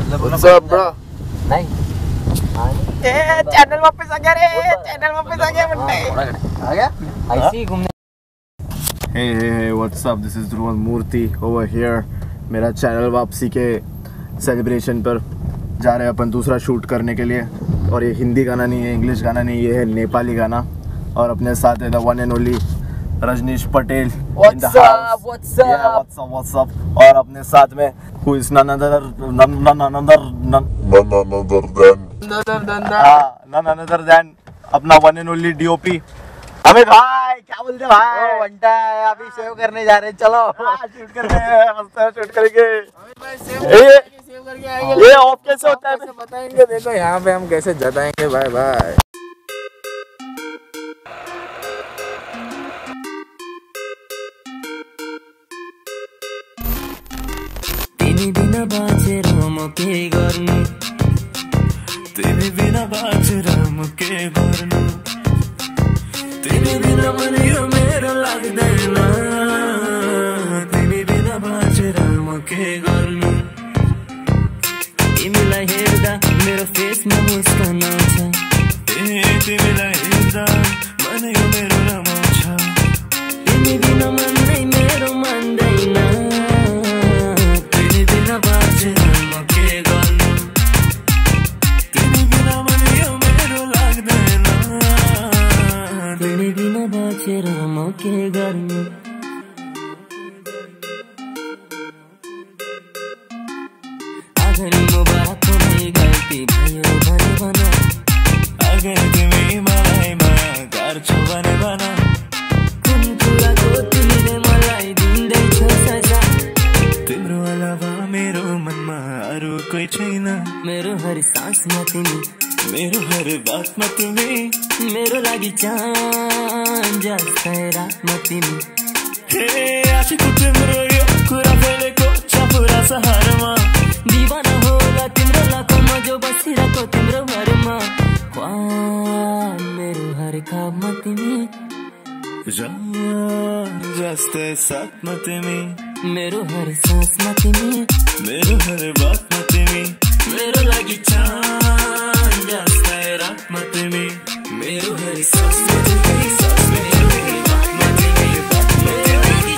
What's up, bro? नहीं channel वापस आ गया रे, चैनल वापस आ गया बंदे। आ गया ऐसे ही घूमने। Hey, what's up? This is Dhruvan Murthy over here. मेरा चैनल वापसी के सेलिब्रेशन पर जा रहे हैं अपन दूसरा शूट करने के लिए। और ये हिंदी गाना नहीं है, इंग्लिश गाना नहीं, ये है नेपाली गाना। और अपने साथ है the one and only Rajnish Patel. What's up? और अपने साथ में who is none other than अपना वन एंड ओनली डीओपी अबे भाई। क्या बोलते भाई? घंटा है अभी सेव करने जा रहे हैं, चलो शूट करने शूट करेंगे। ये ऑफ कैसे होता है बताएंगे, देखो यहाँ पे हम कैसे जताएंगे। Bye bye. तिमी बिना बाँचेर म के गर्नु, तिमी बिना बाँचेर म के गर्नु, तिमी बिना पनि यो मेरो लाग्दैन, तिमी बिना बाँचेर म के गर्नु। तिमीलाई हेर्दा मेरो फेसमा मुस्कान आउँछ, तिमीलाई हेर्दा मन यो मेरो रमाउँछ, तिमी बिना मन नै मेरो मान्दैन, तिमी बिना बाँचेर म के गर्नु, तिमी बिना मन यो मेरो लाग्दैन, तिमी बिना बाँचेर म के गर्नु। अगर मुबारक भई गल्ती भयो भने भन, अगर तिमी मलाई माया गर्छौ भने भन, कुन कुराको तिमीले मलाई दिँदैछौ सजा, तिम्रो अलावा मेरो मनमा अरू कोही छैन, मेरो हर सासमा तिमी, मेरो हर बातमा तिमी, मेरो लागि चाँद जस्तै रातमा तिमी। हे आशिकको तिम्रो यो कुरा फैलेको छ पुरा सहरमा, दिवाना होला तिम्रो लाखौँमा जो बसिरहेको तिम्रो घरमा, मेरो हर खाबमा तिमी, जस्तै साथमा तिमी, मेरो हर सासमा तिमी, मेरो हर बातमा तिमी, मेरो लागि चाँद जस्तै रातमा तिमी, मेरो हर सासमा तिमी, सासमा मेरो बातमा तिमी, बातमा तिमी,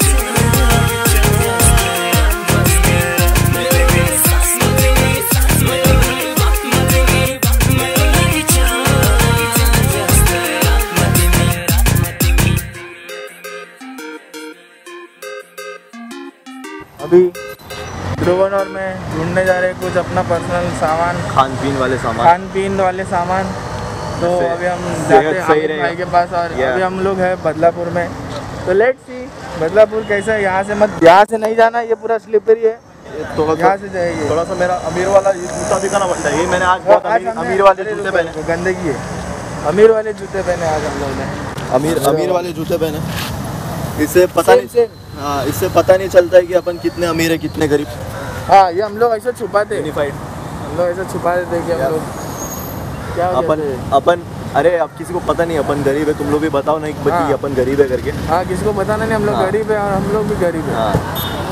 अभी ध्रुवन और मैं ढूंढने जा रहे हैं कुछ अपना पर्सनल सामान, खान पीन वाले सामान। तो अभी हम जाते हैं आमिर भाई के पास। और अभी हम लोग हैं बदलापुर में, तो लेट्स सी बदलापुर कैसा है। यहाँ से नहीं जाना, ये पूरा स्लिपरी है, तो यहाँ से जाएंगे। थोड़ा सा मेरा अमीर वाला जूता दिखाना पड़ता है। ये मैंने आज बहुत अमीर वाले जूते पहने, गंदगी है। अमीर वाले जूते पहने आज हम लोग ने, अमीर वाले जूते पहने। इससे पता नहीं चलता है कि अपन कितने अमीर है कितने गरीब। हाँ, ये हम लोग ऐसे छुपाते, हम लोग ऐसे छुपा देते कि हम लोग क्या अपन अरे अब किसी को पता नहीं अपन गरीब है। तुम लोग भी बताओ नहीं कि हाँ। अपन गरीब है करके। हाँ, किसी को बताना नहीं हम लोग गरीब है, और हम लोग भी गरीब है। हाँ।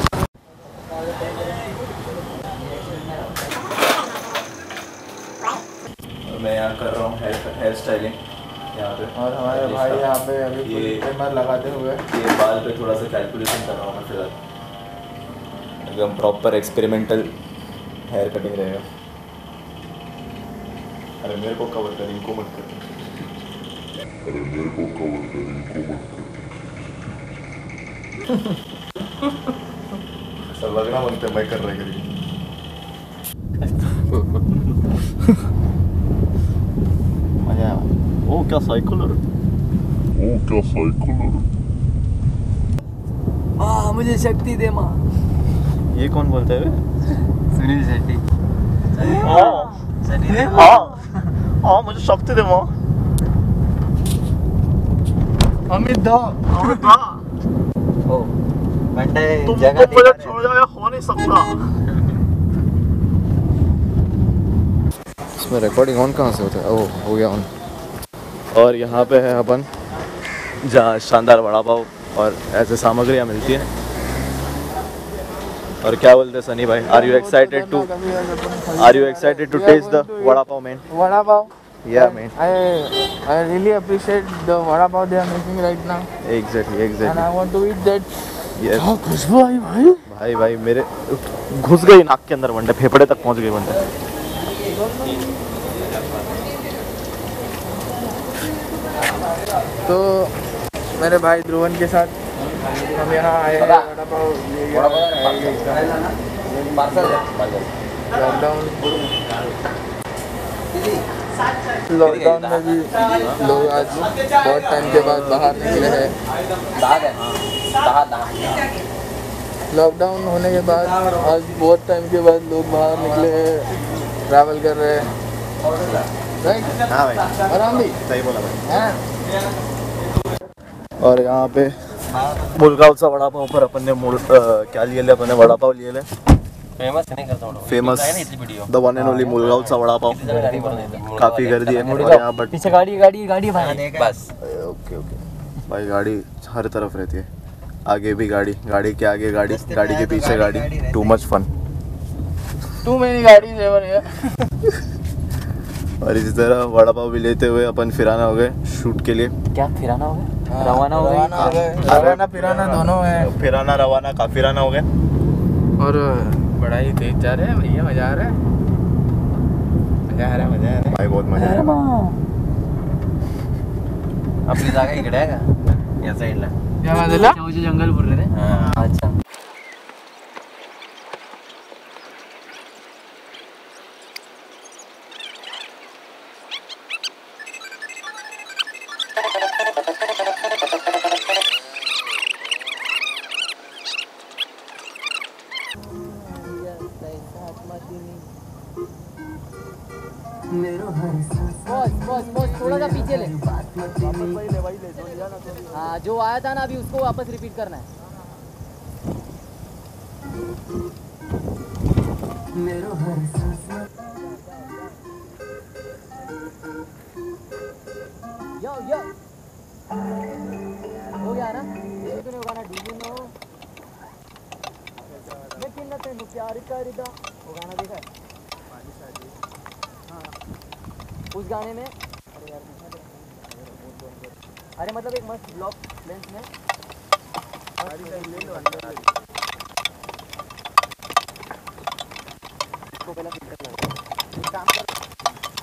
मैं यहाँ कर रहा हूँ हेयर स्टाइलिंग यहाँ पे, और हमारे भाई यहाँ पे अभी ट्रिमर लगाते हुए ये बाल पे थोड़ा सा कैलकुलेशन कर रहा हूँ मैं फिलहाल। एकदम प्रॉपर एक्सपेरिमेंटल हेयर कटिंग रहेगा। अरे मेरे को कवर कर, इनको मत कर। सब लगना बनते मैं कर रही करी। ओ क्या साइकिलर, मुझे शक्ति दे माँ। ये कौन बोलता है? सुनील शेट्टी। हाँ मुझे शक्ति दे माँ। अमित दा ओ घंटे तुम जगह मुझे छोड़ जाओ, हो नहीं सकता। इसमें रिकॉर्डिंग ऑन कहाँ से होता है? ओह हो गया ऑन। और यहाँ पे है अपन जहाँ शानदार वड़ा पाव और ऐसे सामग्रियाँ मिलती हैं। और क्या बोलते सनी भाई, are you excited to taste the vada pav man? Vada pav, Yeah man, I really appreciate the vada pav they are making right now, exactly and I want to eat that. yes. क्या खुशबू आई भाई। भाई मेरे घुस गई नाक के अंदर वनडे, फेफड़े तक पहुंच गई वनडे। तो मेरे भाई ध्रुवन के साथ हम यहाँ आए हैं, वड़ा पाव लॉकडाउन में भी लोग आज बहुत टाइम के बाद बाहर निकले हैं। लॉकडाउन होने के बाद आज बहुत टाइम के बाद लोग बाहर निकले हैं, ट्रैवल कर रहे हैं। हाँ भाई, आराम भी सही बोला भाई। हैं। और यहाँ पे मुलगावचा वड़ा पाव पर अपन ने क्या लिए ले, अपन ने वड़ा पाव लिए ले famous the one and only मुलगावचा वड़ा पाव। काफी गर्दी है और यहाँ पर पीछे गाड़ी भाई बस। ओके भाई, गाड़ी हर तरफ रहती है, आगे भी गाड़ी के आगे गाड़ी के पीछे गाड़ी, too much fun. Too many गाड़ी एवर हियर। और इसी तरह वड़ा पाव भी लेते हुए अपन फिराना हो गए शूट के लिए। क्या फिराना हो गया? रवाना हो गए। रवाना फिराना दोनों है। फिराना रवाना काफिराना हो गए। और बड़ा ही तेज जा रहे हैं भैया, मजा आ रहा है भाई, बहुत मजा आ रहा है। आपली जागा इकडे आहे का? या साईडला या बाजूला जंगल बोलले रे। अच्छा बॉस थोड़ा सा पीछे ले। हाँ, जो आया था ना अभी उसको वापस रिपीट करना है। यो हो गया ना? तूने वो गाना डूबी नो लेकिन ना तेनू प्यार करिदा, वो गाना देखा है? हाँ, उस गाने में अरे मतलब एक मस्त ब्लॉक लेंस में इसको पहले फिल्टर लगा। काम कर